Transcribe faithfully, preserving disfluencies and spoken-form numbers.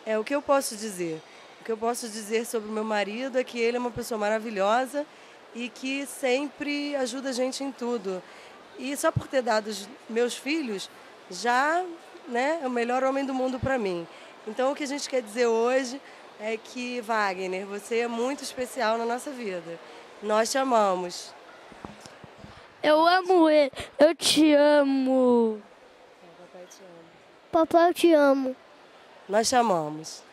É o que eu posso dizer. O que eu posso dizer sobre o meu marido é que ele é uma pessoa maravilhosa e que sempre ajuda a gente em tudo. E só por ter dado os meus filhos, já, né, é o melhor homem do mundo para mim. Então o que a gente quer dizer hoje é que, Wagner, você é muito especial na nossa vida. Nós te amamos. Eu amo ele. Eu te amo. Papai te ama. Papai, eu te amo. Nós te amamos.